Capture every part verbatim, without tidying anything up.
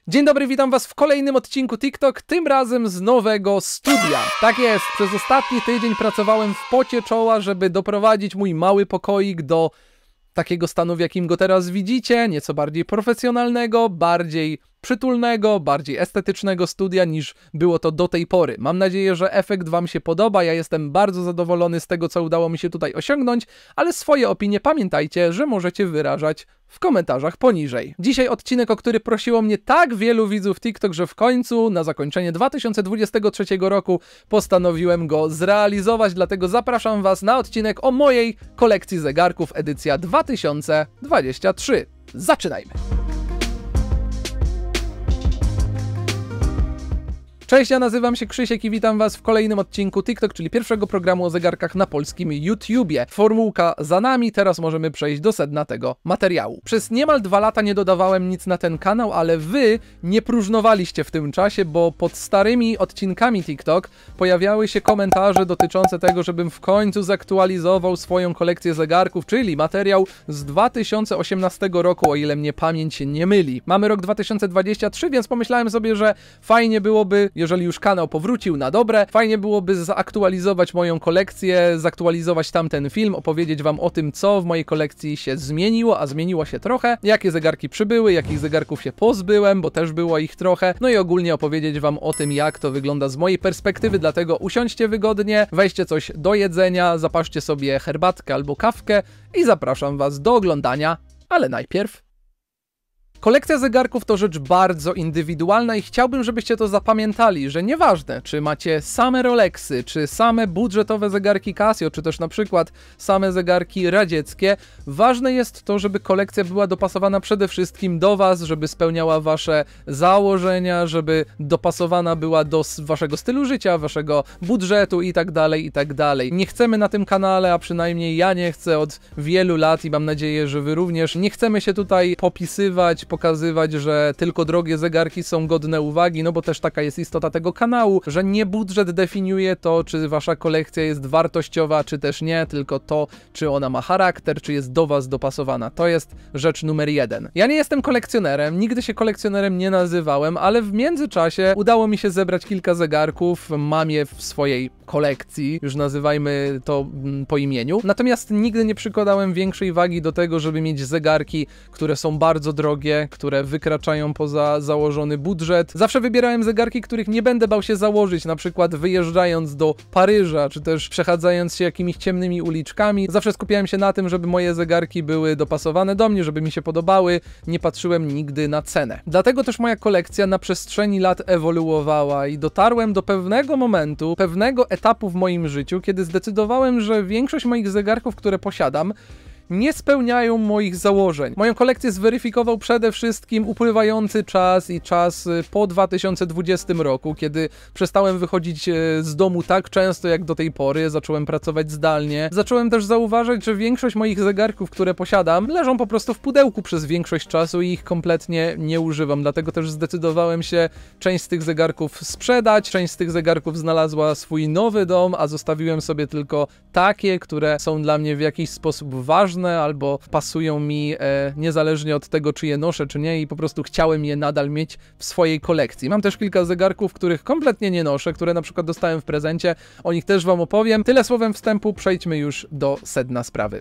Dzień dobry, witam was w kolejnym odcinku TikTok, tym razem z nowego studia. Tak jest, przez ostatni tydzień pracowałem w pocie czoła, żeby doprowadzić mój mały pokoik do takiego stanu, w jakim go teraz widzicie, nieco bardziej profesjonalnego, bardziej przytulnego, bardziej estetycznego studia niż było to do tej pory. Mam nadzieję, że efekt wam się podoba, ja jestem bardzo zadowolony z tego, co udało mi się tutaj osiągnąć, ale swoje opinie pamiętajcie, że możecie wyrażać w komentarzach poniżej. Dzisiaj odcinek, o który prosiło mnie tak wielu widzów TikTok, że w końcu na zakończenie dwa tysiące dwudziestego trzeciego roku postanowiłem go zrealizować, dlatego zapraszam was na odcinek o mojej kolekcji zegarków edycja dwa tysiące dwudziesty trzeci. Zaczynajmy! Cześć, ja nazywam się Krzysiek i witam was w kolejnym odcinku TikTok, czyli pierwszego programu o zegarkach na polskim YouTubie. Formułka za nami, teraz możemy przejść do sedna tego materiału. Przez niemal dwa lata nie dodawałem nic na ten kanał, ale wy nie próżnowaliście w tym czasie, bo pod starymi odcinkami TikTok pojawiały się komentarze dotyczące tego, żebym w końcu zaktualizował swoją kolekcję zegarków, czyli materiał z dwa tysiące osiemnastego roku, o ile mnie pamięć nie myli. Mamy rok dwa tysiące dwudziesty trzeci, więc pomyślałem sobie, że fajnie byłoby, jeżeli już kanał powrócił na dobre, fajnie byłoby zaktualizować moją kolekcję, zaktualizować tamten film, opowiedzieć wam o tym, co w mojej kolekcji się zmieniło, a zmieniło się trochę, jakie zegarki przybyły, jakich zegarków się pozbyłem, bo też było ich trochę, no i ogólnie opowiedzieć wam o tym, jak to wygląda z mojej perspektywy, dlatego usiądźcie wygodnie, weźcie coś do jedzenia, zapaszcie sobie herbatkę albo kawkę i zapraszam was do oglądania, ale najpierw... Kolekcja zegarków to rzecz bardzo indywidualna i chciałbym, żebyście to zapamiętali, że nieważne, czy macie same Rolexy, czy same budżetowe zegarki Casio, czy też na przykład same zegarki radzieckie, ważne jest to, żeby kolekcja była dopasowana przede wszystkim do was, żeby spełniała wasze założenia, żeby dopasowana była do waszego stylu życia, waszego budżetu i tak dalej, i tak dalej. Nie chcemy na tym kanale, a przynajmniej ja nie chcę od wielu lat i mam nadzieję, że wy również, nie chcemy się tutaj popisywać, pokazywać, że tylko drogie zegarki są godne uwagi, no bo też taka jest istota tego kanału, że nie budżet definiuje to, czy wasza kolekcja jest wartościowa, czy też nie, tylko to, czy ona ma charakter, czy jest do was dopasowana. To jest rzecz numer jeden. Ja nie jestem kolekcjonerem, nigdy się kolekcjonerem nie nazywałem, ale w międzyczasie udało mi się zebrać kilka zegarków, mam je w swojej kolekcji, już nazywajmy to po imieniu, natomiast nigdy nie przykładałem większej wagi do tego, żeby mieć zegarki, które są bardzo drogie, które wykraczają poza założony budżet. Zawsze wybierałem zegarki, których nie będę bał się założyć, na przykład wyjeżdżając do Paryża, czy też przechadzając się jakimiś ciemnymi uliczkami. Zawsze skupiałem się na tym, żeby moje zegarki były dopasowane do mnie, żeby mi się podobały, nie patrzyłem nigdy na cenę. Dlatego też moja kolekcja na przestrzeni lat ewoluowała i dotarłem do pewnego momentu, pewnego etapu w moim życiu, kiedy zdecydowałem, że większość moich zegarków, które posiadam, nie spełniają moich założeń. Moją kolekcję zweryfikował przede wszystkim upływający czas i czas po dwa tysiące dwudziestym roku, kiedy przestałem wychodzić z domu tak często jak do tej pory, zacząłem pracować zdalnie. Zacząłem też zauważyć, że większość moich zegarków, które posiadam, leżą po prostu w pudełku przez większość czasu i ich kompletnie nie używam. Dlatego też zdecydowałem się część z tych zegarków sprzedać, część z tych zegarków znalazła swój nowy dom, a zostawiłem sobie tylko takie, które są dla mnie w jakiś sposób ważne, albo pasują mi e, niezależnie od tego, czy je noszę, czy nie, i po prostu chciałem je nadal mieć w swojej kolekcji. Mam też kilka zegarków, których kompletnie nie noszę, które na przykład dostałem w prezencie, o nich też wam opowiem. Tyle słowem wstępu, przejdźmy już do sedna sprawy.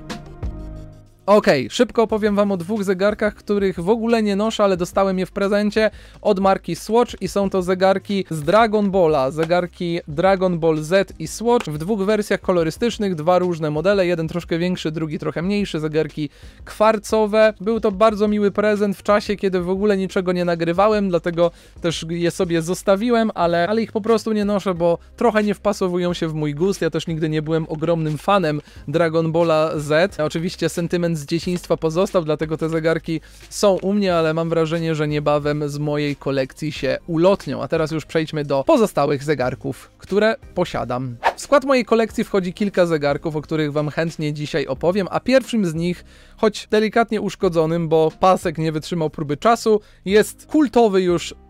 Okej, okay, szybko opowiem wam o dwóch zegarkach, których w ogóle nie noszę, ale dostałem je w prezencie od marki Swatch i są to zegarki z Dragon Balla, zegarki Dragon Ball Z i Swatch w dwóch wersjach kolorystycznych, dwa różne modele, jeden troszkę większy, drugi trochę mniejszy, zegarki kwarcowe. Był to bardzo miły prezent w czasie, kiedy w ogóle niczego nie nagrywałem, dlatego też je sobie zostawiłem, ale, ale ich po prostu nie noszę, bo trochę nie wpasowują się w mój gust. Ja też nigdy nie byłem ogromnym fanem Dragon Balla Z. Oczywiście sentyment z dzieciństwa pozostał, dlatego te zegarki są u mnie, ale mam wrażenie, że niebawem z mojej kolekcji się ulotnią. A teraz już przejdźmy do pozostałych zegarków, które posiadam. W skład mojej kolekcji wchodzi kilka zegarków, o których wam chętnie dzisiaj opowiem, a pierwszym z nich, choć delikatnie uszkodzonym, bo pasek nie wytrzymał próby czasu, jest kultowy już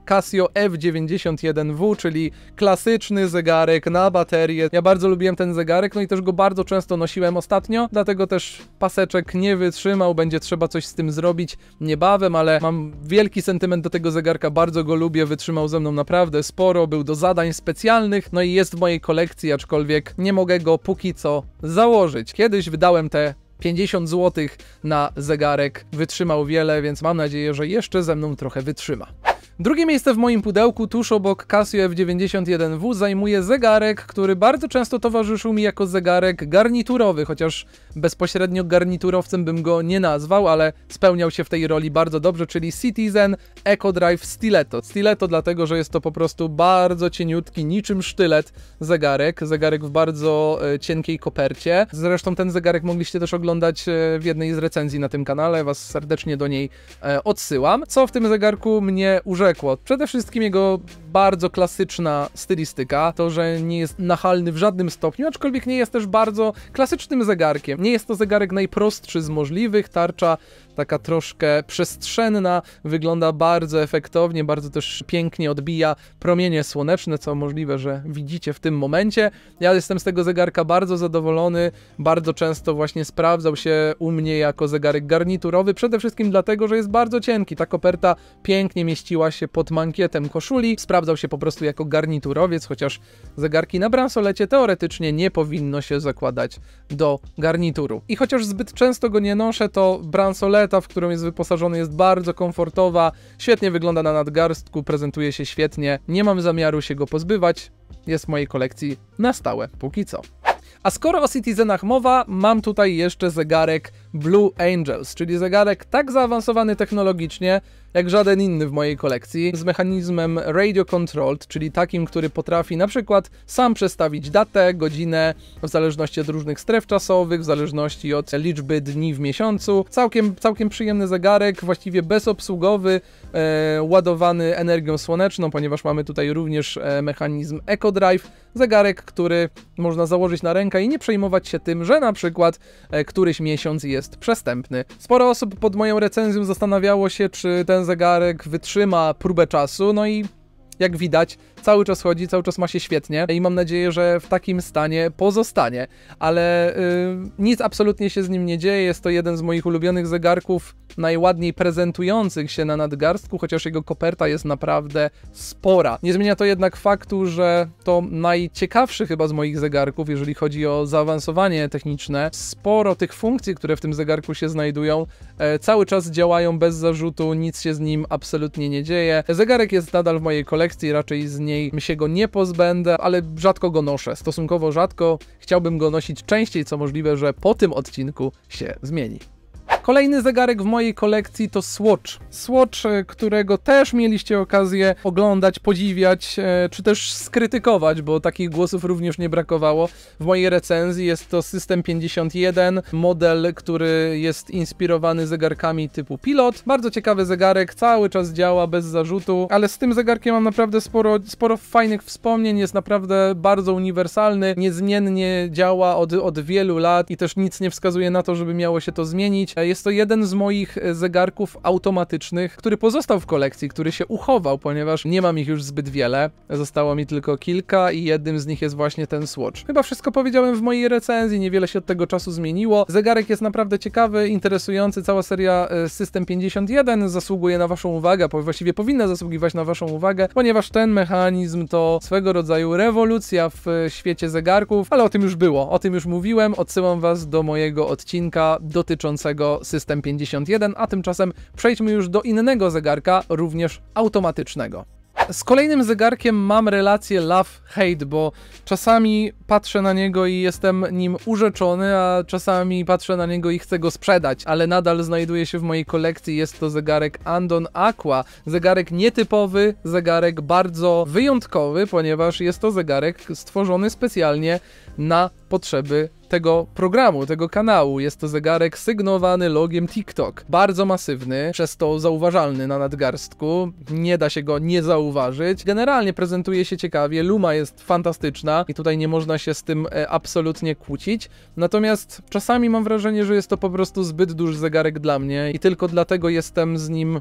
Casio F dziewięćdziesiąt jeden W, czyli klasyczny zegarek na baterię. Ja bardzo lubiłem ten zegarek, no i też go bardzo często nosiłem ostatnio, dlatego też paseczek nie wytrzymał, będzie trzeba coś z tym zrobić niebawem, ale mam wielki sentyment do tego zegarka, bardzo go lubię, wytrzymał ze mną naprawdę sporo, był do zadań specjalnych, no i jest w mojej kolekcji, aczkolwiek nie mogę go póki co założyć. Kiedyś wydałem te pięćdziesiąt złotych na zegarek, wytrzymał wiele, więc mam nadzieję, że jeszcze ze mną trochę wytrzyma. Drugie miejsce w moim pudełku, tuż obok Casio F dziewięćdziesiąt jeden W, zajmuje zegarek, który bardzo często towarzyszył mi jako zegarek garniturowy, chociaż bezpośrednio garniturowcem bym go nie nazwał, ale spełniał się w tej roli bardzo dobrze, czyli Citizen EcoDrive Stiletto. Stiletto dlatego, że jest to po prostu bardzo cieniutki, niczym sztylet zegarek, zegarek w bardzo e, cienkiej kopercie. Zresztą ten zegarek mogliście też oglądać e, w jednej z recenzji na tym kanale, was serdecznie do niej e, odsyłam. Co w tym zegarku mnie urzekło? Przede wszystkim jego bardzo klasyczna stylistyka, to, że nie jest nachalny w żadnym stopniu, aczkolwiek nie jest też bardzo klasycznym zegarkiem. Nie jest to zegarek najprostszy z możliwych, tarcza taka troszkę przestrzenna, wygląda bardzo efektownie, bardzo też pięknie odbija promienie słoneczne, co możliwe, że widzicie w tym momencie. Ja jestem z tego zegarka bardzo zadowolony, bardzo często właśnie sprawdzał się u mnie jako zegarek garniturowy, przede wszystkim dlatego, że jest bardzo cienki. Ta koperta pięknie mieściła się pod mankietem koszuli, sprawdzał się po prostu jako garniturowiec, chociaż zegarki na bransolecie teoretycznie nie powinno się zakładać do garnituru. I chociaż zbyt często go nie noszę, to bransoleta, w którą jest wyposażony, jest bardzo komfortowa, świetnie wygląda na nadgarstku, prezentuje się świetnie, nie mam zamiaru się go pozbywać, jest w mojej kolekcji na stałe, póki co. A skoro o Citizenach mowa, mam tutaj jeszcze zegarek Blue Angels, czyli zegarek tak zaawansowany technologicznie, jak żaden inny w mojej kolekcji, z mechanizmem radio controlled, czyli takim, który potrafi na przykład sam przestawić datę, godzinę, w zależności od różnych stref czasowych, w zależności od liczby dni w miesiącu. Całkiem, całkiem przyjemny zegarek, właściwie bezobsługowy, e, ładowany energią słoneczną, ponieważ mamy tutaj również e, mechanizm EcoDrive. Zegarek, który można założyć na rękę i nie przejmować się tym, że na przykład e, któryś miesiąc jest przestępny. Sporo osób pod moją recenzją zastanawiało się, czy ten zegarek wytrzyma próbę czasu, no i jak widać, cały czas chodzi, cały czas ma się świetnie i mam nadzieję, że w takim stanie pozostanie, ale yy, nic absolutnie się z nim nie dzieje, jest to jeden z moich ulubionych zegarków, najładniej prezentujących się na nadgarstku, chociaż jego koperta jest naprawdę spora. Nie zmienia to jednak faktu, że to najciekawszy chyba z moich zegarków, jeżeli chodzi o zaawansowanie techniczne. Sporo tych funkcji, które w tym zegarku się znajdują, e, cały czas działają bez zarzutu, nic się z nim absolutnie nie dzieje. Zegarek jest nadal w mojej kolekcji, raczej z niej się go nie pozbędę, ale rzadko go noszę, stosunkowo rzadko. Chciałbym go nosić częściej, co możliwe, że po tym odcinku się zmieni. Kolejny zegarek w mojej kolekcji to Swatch. Swatch, którego też mieliście okazję oglądać, podziwiać, czy też skrytykować, bo takich głosów również nie brakowało. W mojej recenzji jest to System pięćdziesiąt jeden, model, który jest inspirowany zegarkami typu Pilot. Bardzo ciekawy zegarek, cały czas działa bez zarzutu, ale z tym zegarkiem mam naprawdę sporo, sporo fajnych wspomnień, jest naprawdę bardzo uniwersalny, niezmiennie działa od, od wielu lat i też nic nie wskazuje na to, żeby miało się to zmienić. Jest to jeden z moich zegarków automatycznych, który pozostał w kolekcji, który się uchował, ponieważ nie mam ich już zbyt wiele. Zostało mi tylko kilka i jednym z nich jest właśnie ten Swatch. Chyba wszystko powiedziałem w mojej recenzji, niewiele się od tego czasu zmieniło. Zegarek jest naprawdę ciekawy, interesujący, cała seria System pięćdziesiąt jeden zasługuje na waszą uwagę, właściwie powinna zasługiwać na waszą uwagę, ponieważ ten mechanizm to swego rodzaju rewolucja w świecie zegarków, ale o tym już było, o tym już mówiłem, odsyłam was do mojego odcinka dotyczącego System pięćdziesiąt jeden, a tymczasem przejdźmy już do innego zegarka, również automatycznego. Z kolejnym zegarkiem mam relację love-hate, bo czasami patrzę na niego i jestem nim urzeczony, a czasami patrzę na niego i chcę go sprzedać, ale nadal znajduje się w mojej kolekcji. Jest to zegarek Andon Aqua, zegarek nietypowy, zegarek bardzo wyjątkowy, ponieważ jest to zegarek stworzony specjalnie na potrzeby tego programu, tego kanału. Jest to zegarek sygnowany logiem TikTok. Bardzo masywny, przez to zauważalny na nadgarstku. Nie da się go nie zauważyć. Generalnie prezentuje się ciekawie, luma jest fantastyczna i tutaj nie można się z tym e, absolutnie kłócić. Natomiast czasami mam wrażenie, że jest to po prostu zbyt duży zegarek dla mnie i tylko dlatego jestem z nim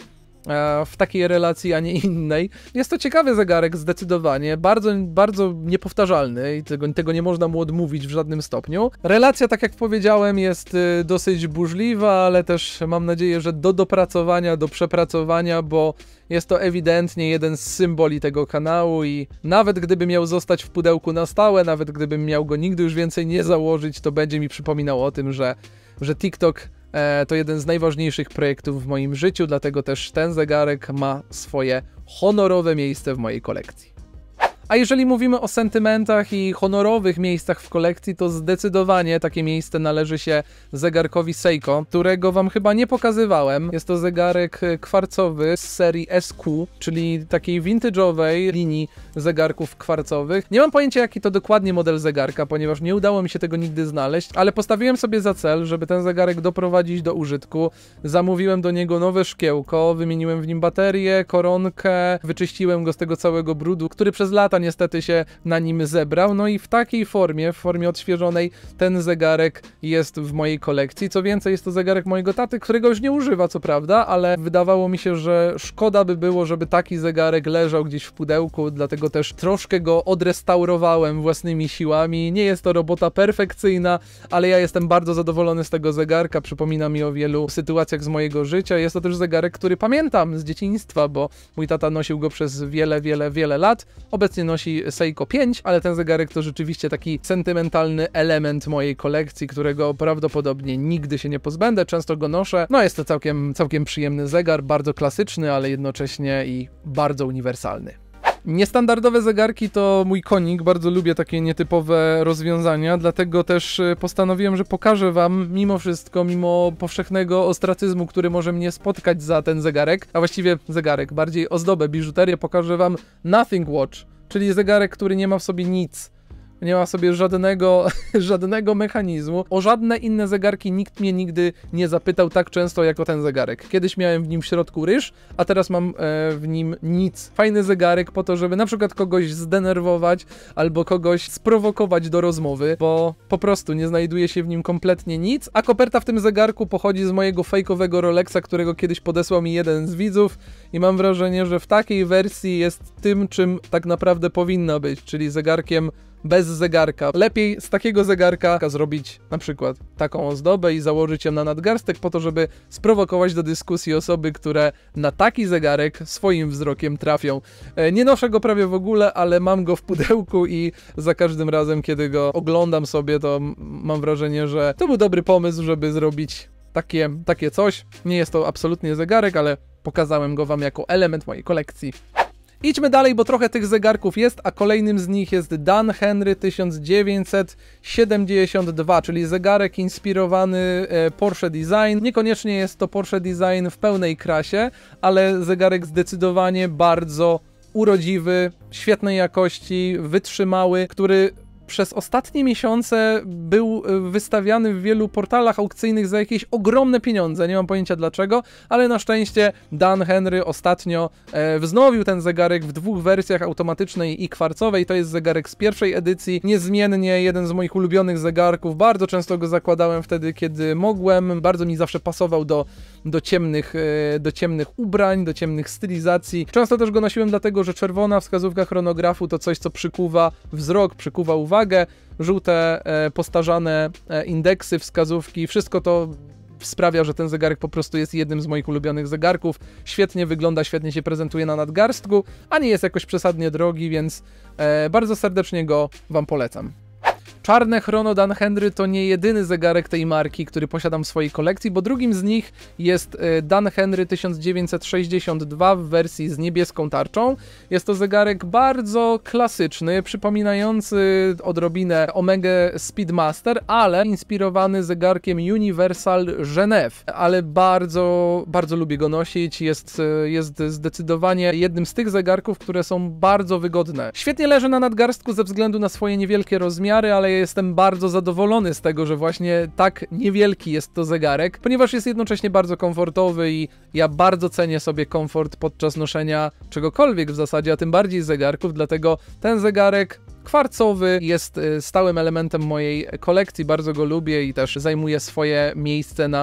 w takiej relacji, a nie innej. Jest to ciekawy zegarek, zdecydowanie, bardzo, bardzo niepowtarzalny i tego, tego nie można mu odmówić w żadnym stopniu. Relacja, tak jak powiedziałem, jest dosyć burzliwa, ale też mam nadzieję, że do dopracowania, do przepracowania, bo jest to ewidentnie jeden z symboli tego kanału i nawet gdyby miał zostać w pudełku na stałe, nawet gdybym miał go nigdy już więcej nie założyć, to będzie mi przypominał o tym, że, że TikTok to jeden z najważniejszych projektów w moim życiu, dlatego też ten zegarek ma swoje honorowe miejsce w mojej kolekcji. A jeżeli mówimy o sentymentach i honorowych miejscach w kolekcji, to zdecydowanie takie miejsce należy się zegarkowi Seiko, którego wam chyba nie pokazywałem. Jest to zegarek kwarcowy z serii S Q, czyli takiej vintage'owej linii zegarków kwarcowych. Nie mam pojęcia, jaki to dokładnie model zegarka, ponieważ nie udało mi się tego nigdy znaleźć, ale postawiłem sobie za cel, żeby ten zegarek doprowadzić do użytku. Zamówiłem do niego nowe szkiełko, wymieniłem w nim baterię, koronkę, wyczyściłem go z tego całego brudu, który przez lata niestety się na nim zebrał, no i w takiej formie, w formie odświeżonej, ten zegarek jest w mojej kolekcji. Co więcej, jest to zegarek mojego taty, którego już nie używa, co prawda, ale wydawało mi się, że szkoda by było, żeby taki zegarek leżał gdzieś w pudełku, dlatego też troszkę go odrestaurowałem własnymi siłami. Nie jest to robota perfekcyjna, ale ja jestem bardzo zadowolony z tego zegarka, przypomina mi o wielu sytuacjach z mojego życia. Jest to też zegarek, który pamiętam z dzieciństwa, bo mój tata nosił go przez wiele, wiele, wiele lat. Obecnie nosi Seiko pięć, ale ten zegarek to rzeczywiście taki sentymentalny element mojej kolekcji, którego prawdopodobnie nigdy się nie pozbędę, często go noszę. No jest to całkiem, całkiem przyjemny zegar, bardzo klasyczny, ale jednocześnie i bardzo uniwersalny. Niestandardowe zegarki to mój konik, bardzo lubię takie nietypowe rozwiązania, dlatego też postanowiłem, że pokażę wam mimo wszystko, mimo powszechnego ostracyzmu, który może mnie spotkać za ten zegarek, a właściwie zegarek, bardziej ozdobę, biżuterię, pokażę wam Nothing Watch, czyli zegarek, który nie ma w sobie nic. Nie ma w sobie żadnego, żadnego mechanizmu. O żadne inne zegarki nikt mnie nigdy nie zapytał tak często jak o ten zegarek. Kiedyś miałem w nim w środku ryż, a teraz mam e, w nim nic. Fajny zegarek po to, żeby na przykład kogoś zdenerwować albo kogoś sprowokować do rozmowy, bo po prostu nie znajduje się w nim kompletnie nic, a koperta w tym zegarku pochodzi z mojego fejkowego Rolexa, którego kiedyś podesłał mi jeden z widzów i mam wrażenie, że w takiej wersji jest tym, czym tak naprawdę powinna być, czyli zegarkiem bez zegarka. Lepiej z takiego zegarka zrobić na przykład taką ozdobę i założyć ją na nadgarstek po to, żeby sprowokować do dyskusji osoby, które na taki zegarek swoim wzrokiem trafią. Nie noszę go prawie w ogóle, ale mam go w pudełku i za każdym razem, kiedy go oglądam sobie, to mam wrażenie, że to był dobry pomysł, żeby zrobić takie, takie coś. Nie jest to absolutnie zegarek, ale pokazałem go wam jako element mojej kolekcji. Idźmy dalej, bo trochę tych zegarków jest, a kolejnym z nich jest Dan Henry tysiąc dziewięćset siedemdziesiąt dwa, czyli zegarek inspirowany Porsche Design. Niekoniecznie jest to Porsche Design w pełnej krasie, ale zegarek zdecydowanie bardzo urodziwy, świetnej jakości, wytrzymały, który przez ostatnie miesiące był wystawiany w wielu portalach aukcyjnych za jakieś ogromne pieniądze, nie mam pojęcia dlaczego, ale na szczęście Dan Henry ostatnio e, wznowił ten zegarek w dwóch wersjach, automatycznej i kwarcowej. To jest zegarek z pierwszej edycji, niezmiennie jeden z moich ulubionych zegarków, bardzo często go zakładałem wtedy, kiedy mogłem, bardzo mi zawsze pasował do, do, ciemnych, e, do ciemnych ubrań, do ciemnych stylizacji. Często też go nosiłem dlatego, że czerwona wskazówka chronografu to coś, co przykuwa wzrok, przykuwa uwagę. Uwagę, żółte, e, postarzane e, indeksy, wskazówki, wszystko to sprawia, że ten zegarek po prostu jest jednym z moich ulubionych zegarków. Świetnie wygląda, świetnie się prezentuje na nadgarstku, a nie jest jakoś przesadnie drogi, więc e, bardzo serdecznie go wam polecam. Czarne chrono Dan Henry to nie jedyny zegarek tej marki, który posiadam w swojej kolekcji, bo drugim z nich jest Dan Henry tysiąc dziewięćset sześćdziesiąt dwa w wersji z niebieską tarczą. Jest to zegarek bardzo klasyczny, przypominający odrobinę Omega Speedmaster, ale inspirowany zegarkiem Universal Genève. Ale bardzo, bardzo lubię go nosić, jest, jest zdecydowanie jednym z tych zegarków, które są bardzo wygodne. Świetnie leży na nadgarstku ze względu na swoje niewielkie rozmiary, ale jestem bardzo zadowolony z tego, że właśnie tak niewielki jest to zegarek, ponieważ jest jednocześnie bardzo komfortowy i ja bardzo cenię sobie komfort podczas noszenia czegokolwiek w zasadzie, a tym bardziej zegarków, dlatego ten zegarek kwarcowy jest stałym elementem mojej kolekcji, bardzo go lubię i też zajmuje swoje miejsce na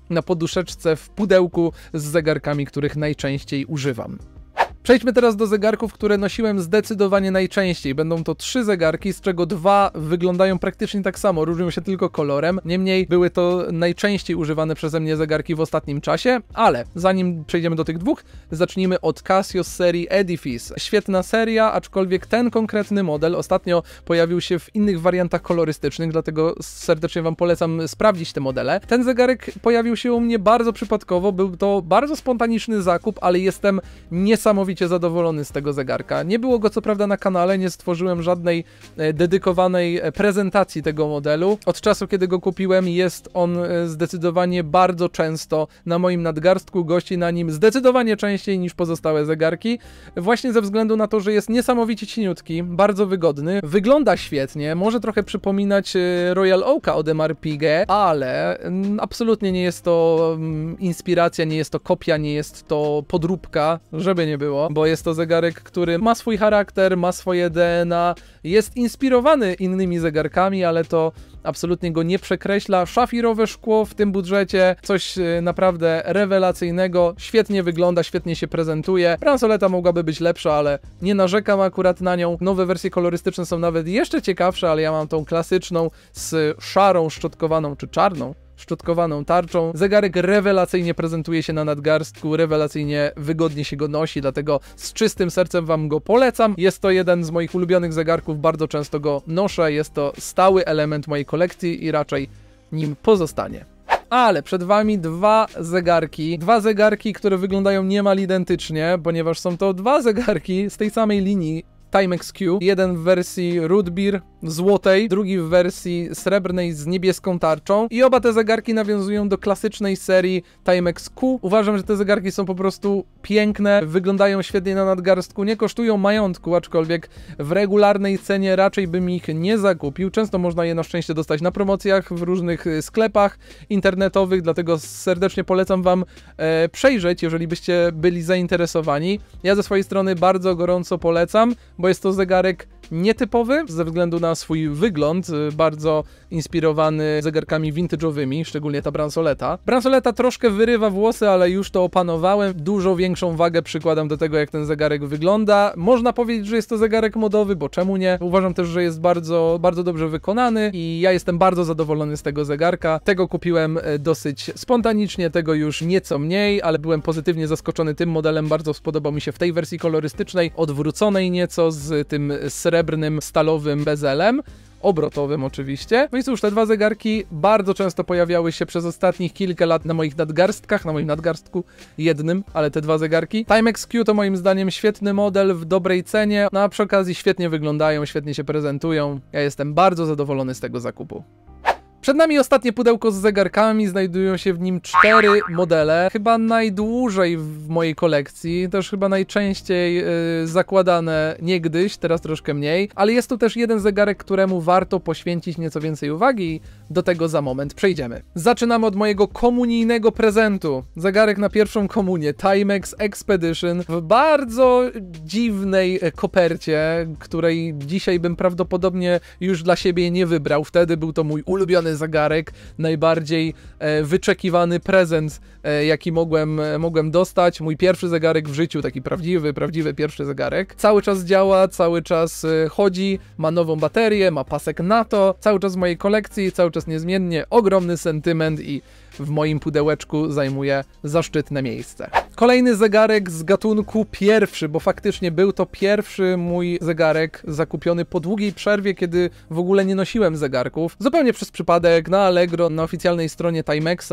na poduszeczce w pudełku z zegarkami, których najczęściej używam. Przejdźmy teraz do zegarków, które nosiłem zdecydowanie najczęściej. Będą to trzy zegarki, z czego dwa wyglądają praktycznie tak samo, różnią się tylko kolorem. Niemniej były to najczęściej używane przeze mnie zegarki w ostatnim czasie, ale zanim przejdziemy do tych dwóch, zacznijmy od Casio z serii Edifice. Świetna seria, aczkolwiek ten konkretny model ostatnio pojawił się w innych wariantach kolorystycznych, dlatego serdecznie Wam polecam sprawdzić te modele. Ten zegarek pojawił się u mnie bardzo przypadkowo, był to bardzo spontaniczny zakup, ale jestem niesamowicie zadowolony z tego zegarka. Nie było go co prawda na kanale, nie stworzyłem żadnej e, dedykowanej prezentacji tego modelu. Od czasu, kiedy go kupiłem, jest on e, zdecydowanie bardzo często na moim nadgarstku, gości na nim zdecydowanie częściej niż pozostałe zegarki. Właśnie ze względu na to, że jest niesamowicie cieniutki, bardzo wygodny, wygląda świetnie, może trochę przypominać e, Royal Oaka od M R Piguet, ale m, absolutnie nie jest to m, inspiracja, nie jest to kopia, nie jest to podróbka, żeby nie było, bo jest to zegarek, który ma swój charakter, ma swoje D N A, jest inspirowany innymi zegarkami, ale to absolutnie go nie przekreśla. Szafirowe szkło w tym budżecie, coś naprawdę rewelacyjnego, świetnie wygląda, świetnie się prezentuje. Bransoleta mogłaby być lepsza, ale nie narzekam akurat na nią. Nowe wersje kolorystyczne są nawet jeszcze ciekawsze, ale ja mam tą klasyczną z szarą, szczotkowaną czy czarną szczotkowaną tarczą. Zegarek rewelacyjnie prezentuje się na nadgarstku, rewelacyjnie wygodnie się go nosi, dlatego z czystym sercem Wam go polecam. Jest to jeden z moich ulubionych zegarków, bardzo często go noszę, jest to stały element mojej kolekcji i raczej nim pozostanie. Ale przed Wami dwa zegarki, dwa zegarki, które wyglądają niemal identycznie, ponieważ są to dwa zegarki z tej samej linii Timex Q, jeden w wersji Root Beer złotej, drugi w wersji srebrnej z niebieską tarczą i oba te zegarki nawiązują do klasycznej serii Timex Q. Uważam, że te zegarki są po prostu piękne, wyglądają świetnie na nadgarstku, nie kosztują majątku, aczkolwiek w regularnej cenie raczej bym ich nie zakupił. Często można je na szczęście dostać na promocjach w różnych sklepach internetowych, dlatego serdecznie polecam Wam e, przejrzeć, jeżeli byście byli zainteresowani. Ja ze swojej strony bardzo gorąco polecam, bo jest to zegarek nietypowy ze względu na swój wygląd, bardzo inspirowany zegarkami vintage'owymi, szczególnie ta bransoleta. Bransoleta troszkę wyrywa włosy, ale już to opanowałem. Dużo większą wagę przykładam do tego, jak ten zegarek wygląda. Można powiedzieć, że jest to zegarek modowy, bo czemu nie? Uważam też, że jest bardzo, bardzo dobrze wykonany i ja jestem bardzo zadowolony z tego zegarka. Tego kupiłem dosyć spontanicznie, tego już nieco mniej, ale byłem pozytywnie zaskoczony tym modelem. Bardzo spodobał mi się w tej wersji kolorystycznej, odwróconej nieco z tym srebrnym, stalowym bezelem. Obrotowym oczywiście. No i cóż, te dwa zegarki bardzo często pojawiały się przez ostatnich kilka lat na moich nadgarstkach, na moim nadgarstku jednym, ale te dwa zegarki. Timex Q to moim zdaniem świetny model w dobrej cenie, no a przy okazji świetnie wyglądają, świetnie się prezentują. Ja jestem bardzo zadowolony z tego zakupu. Przed nami ostatnie pudełko z zegarkami, znajdują się w nim cztery modele, chyba najdłużej w mojej kolekcji, też chyba najczęściej yy, zakładane niegdyś, teraz troszkę mniej, ale jest tu też jeden zegarek, któremu warto poświęcić nieco więcej uwagi i do tego za moment przejdziemy. Zaczynamy od mojego komunijnego prezentu. Zegarek na pierwszą komunię, Timex Expedition w bardzo dziwnej kopercie, której dzisiaj bym prawdopodobnie już dla siebie nie wybrał. Wtedy był to mój ulubiony zegarek, najbardziej e, wyczekiwany prezent, e, jaki mogłem, e, mogłem dostać. Mój pierwszy zegarek w życiu, taki prawdziwy, prawdziwy pierwszy zegarek. Cały czas działa, cały czas e, chodzi, ma nową baterię, ma pasek NATO, cały czas w mojej kolekcji, cały czas niezmiennie, ogromny sentyment i w moim pudełeczku zajmuje zaszczytne miejsce. Kolejny zegarek z gatunku pierwszy, bo faktycznie był to pierwszy mój zegarek zakupiony po długiej przerwie, kiedy w ogóle nie nosiłem zegarków. Zupełnie przez przypadek na Allegro, na oficjalnej stronie Timexa.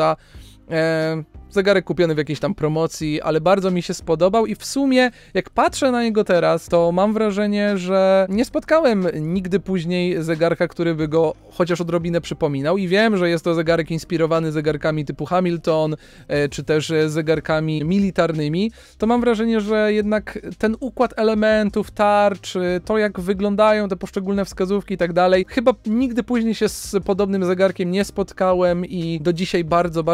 E, zegarek kupiony w jakiejś tam promocji, ale bardzo mi się spodobał i w sumie jak patrzę na niego teraz, to mam wrażenie, że nie spotkałem nigdy później zegarka, który by go chociaż odrobinę przypominał i wiem, że jest to zegarek inspirowany zegarkami typu Hamilton, e, czy też zegarkami militarnymi, to mam wrażenie, że jednak ten układ elementów, tarcz, to jak wyglądają te poszczególne wskazówki i tak dalej, chyba nigdy później się z podobnym zegarkiem nie spotkałem i do dzisiaj bardzo, bardzo, bardzo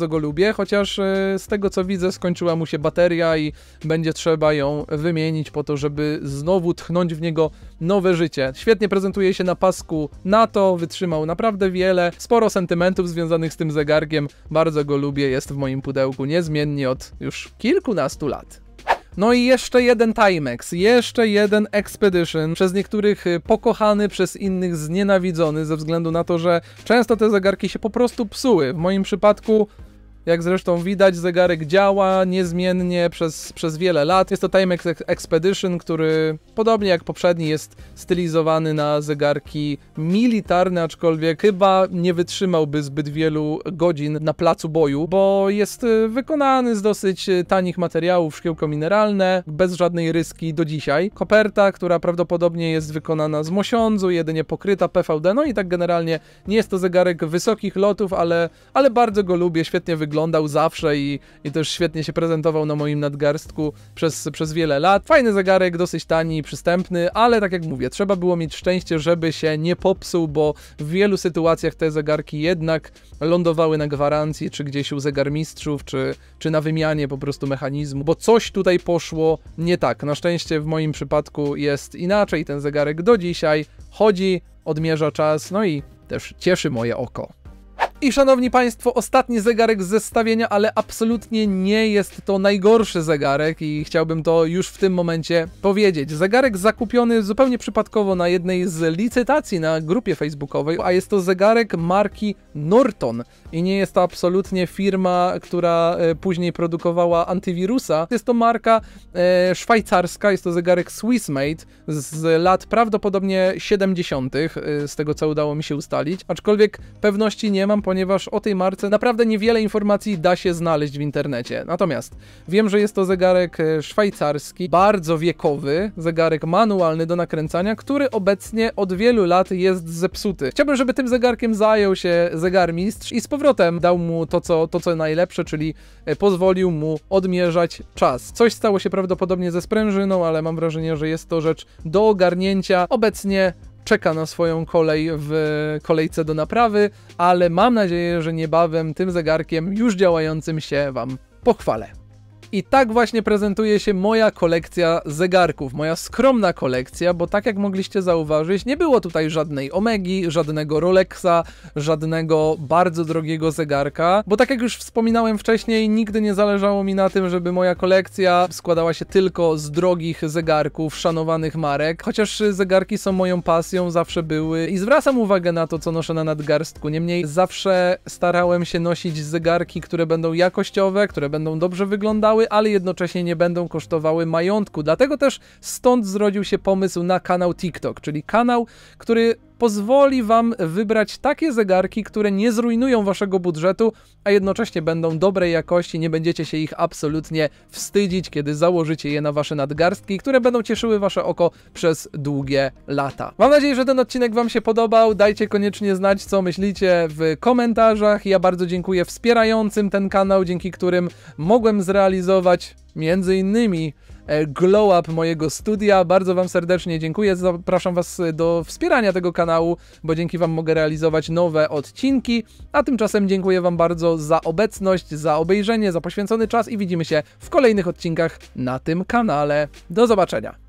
bardzo go lubię, chociaż z tego co widzę skończyła mu się bateria i będzie trzeba ją wymienić po to, żeby znowu tchnąć w niego nowe życie. Świetnie prezentuje się na pasku NATO, wytrzymał naprawdę wiele, sporo sentymentów związanych z tym zegarkiem, bardzo go lubię, jest w moim pudełku niezmiennie od już kilkunastu lat. No i jeszcze jeden Timex, jeszcze jeden Expedition, przez niektórych pokochany, przez innych znienawidzony, ze względu na to, że często te zegarki się po prostu psuły. W moim przypadku, jak zresztą widać, zegarek działa niezmiennie przez, przez wiele lat. Jest to Timex Expedition, który podobnie jak poprzedni jest stylizowany na zegarki militarne, aczkolwiek chyba nie wytrzymałby zbyt wielu godzin na placu boju, bo jest wykonany z dosyć tanich materiałów, szkiełko mineralne, bez żadnej ryski do dzisiaj. Koperta, która prawdopodobnie jest wykonana z mosiądzu, jedynie pokryta P V D, no i tak generalnie nie jest to zegarek wysokich lotów, ale, ale bardzo go lubię, świetnie wygląda. Wyglądał zawsze i, i też świetnie się prezentował na moim nadgarstku przez, przez wiele lat. Fajny zegarek, dosyć tani, przystępny, ale tak jak mówię, trzeba było mieć szczęście, żeby się nie popsuł, bo w wielu sytuacjach te zegarki jednak lądowały na gwarancji, czy gdzieś u zegarmistrzów, czy, czy na wymianie po prostu mechanizmu, bo coś tutaj poszło nie tak. Na szczęście w moim przypadku jest inaczej, ten zegarek do dzisiaj chodzi, odmierza czas, no i też cieszy moje oko. I szanowni państwo, ostatni zegarek z zestawienia, ale absolutnie nie jest to najgorszy zegarek i chciałbym to już w tym momencie powiedzieć. Zegarek zakupiony zupełnie przypadkowo na jednej z licytacji na grupie facebookowej, a jest to zegarek marki Norton i nie jest to absolutnie firma, która później produkowała antywirusa. Jest to marka e, szwajcarska, jest to zegarek Swissmade z lat prawdopodobnie siedemdziesiątych, z tego co udało mi się ustalić, aczkolwiek pewności nie mam, ponieważ o tej marce naprawdę niewiele informacji da się znaleźć w internecie. Natomiast wiem, że jest to zegarek szwajcarski, bardzo wiekowy, zegarek manualny do nakręcania, który obecnie od wielu lat jest zepsuty. Chciałbym, żeby tym zegarkiem zajął się zegarmistrz i z powrotem dał mu to, co, to, co najlepsze, czyli pozwolił mu odmierzać czas. Coś stało się prawdopodobnie ze sprężyną, ale mam wrażenie, że jest to rzecz do ogarnięcia. Obecnie czeka na swoją kolej w kolejce do naprawy, ale mam nadzieję, że niebawem tym zegarkiem już działającym się Wam pochwalę. I tak właśnie prezentuje się moja kolekcja zegarków, moja skromna kolekcja, bo tak jak mogliście zauważyć, nie było tutaj żadnej Omegi, żadnego Rolexa, żadnego bardzo drogiego zegarka, bo tak jak już wspominałem wcześniej, nigdy nie zależało mi na tym, żeby moja kolekcja składała się tylko z drogich zegarków, szanowanych marek, chociaż zegarki są moją pasją, zawsze były i zwracam uwagę na to, co noszę na nadgarstku, niemniej zawsze starałem się nosić zegarki, które będą jakościowe, które będą dobrze wyglądały, ale jednocześnie nie będą kosztowały majątku. Dlatego też stąd zrodził się pomysł na kanał TikTok, czyli kanał, który pozwoli Wam wybrać takie zegarki, które nie zrujnują Waszego budżetu, a jednocześnie będą dobrej jakości, nie będziecie się ich absolutnie wstydzić, kiedy założycie je na Wasze nadgarstki, które będą cieszyły Wasze oko przez długie lata. Mam nadzieję, że ten odcinek Wam się podobał. Dajcie koniecznie znać, co myślicie w komentarzach. Ja bardzo dziękuję wspierającym ten kanał, dzięki którym mogłem zrealizować między innymi glow up mojego studia. Bardzo Wam serdecznie dziękuję, zapraszam Was do wspierania tego kanału, bo dzięki Wam mogę realizować nowe odcinki, a tymczasem dziękuję Wam bardzo za obecność, za obejrzenie, za poświęcony czas i widzimy się w kolejnych odcinkach na tym kanale. Do zobaczenia!